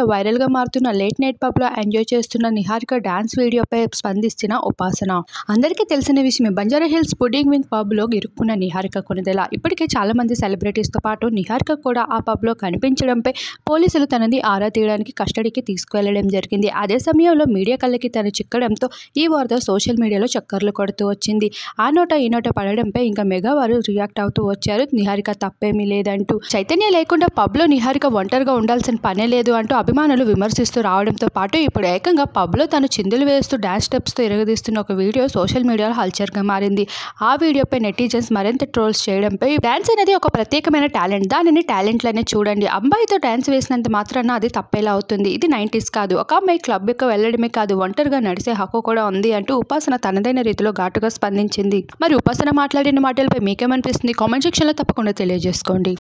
మీడియాలో వైరల్గా మారుతున్న లేట్ నైట్ పబ్లో ఎంజాయ్ చేస్తున్న నిహారిక డాన్స్ వీడియోపై స్పందిస్తున్న ఉపాసన. అందరికీ తెలిసిన విషయమే, బంజారాహిల్స్ పుడ్డింగ్ వింగ్ పబ్లో ఇరుక్కున్న నిహారిక కొణిదెల. ఇప్పటికే చాలా మంది సెలబ్రిటీస్తో పాటు నిహారిక కూడా ఆ పబ్లో కనిపించడంపై పోలీసులు తనని ఆరా తీయడానికి కస్టడీకి తీసుకువెళ్లడం జరిగింది. అదే సమయంలో మీడియా కళ్ళకి తను చిక్కడంతో ఈ వార్త సోషల్ మీడియాలో చక్కర్లు కొడుతూ వచ్చింది. ఆ నోట ఈ నోట పడడంపై ఇంకా మెగా వారు రియాక్ట్ అవుతూ వచ్చారు. నిహారిక తప్పేమీ లేదంటూ, చైతన్య లేకుండా పబ్లో నిహారిక ఒంటరిగా ఉండాల్సిన పనే లేదు అంటూ అభిమానులు విమర్శిస్తూ రావడంతో పాటు ఇప్పుడు ఏకంగా పబ్లో తను చిందులు వేస్తూ డాన్స్ స్టెప్స్తో ఇరగదీస్తున్న ఒక వీడియో సోషల్ మీడియాలో హల్చర్గా మారింది. ఆ వీడియోపై నెటిజన్స్ మరింత ట్రోల్స్ చేయడంపై, డాన్స్ అనేది ఒక ప్రత్యేకమైన టాలెంట్, దానిని టాలెంట్లనే చూడండి, అబ్బాయితో డాన్స్ వేసినంత మాత్రాన అది తప్పేలా అవుతుంది, ఇది 90s కాదు, ఒక అమ్మాయి క్లబ్కి వెళ్ళడమే కాదు ఒంటరిగా నడిసే హక్కు కూడా ఉంది అంటూ ఉపాసన తనదైన రీతిలో ఘాటుగా స్పందించింది. మరి ఉపాసన మాట్లాడిన మాటలపై మీకేమనిపిస్తుంది? కామెంట్ సెక్షన్లో తప్పకుండా తెలియజేసుకోండి.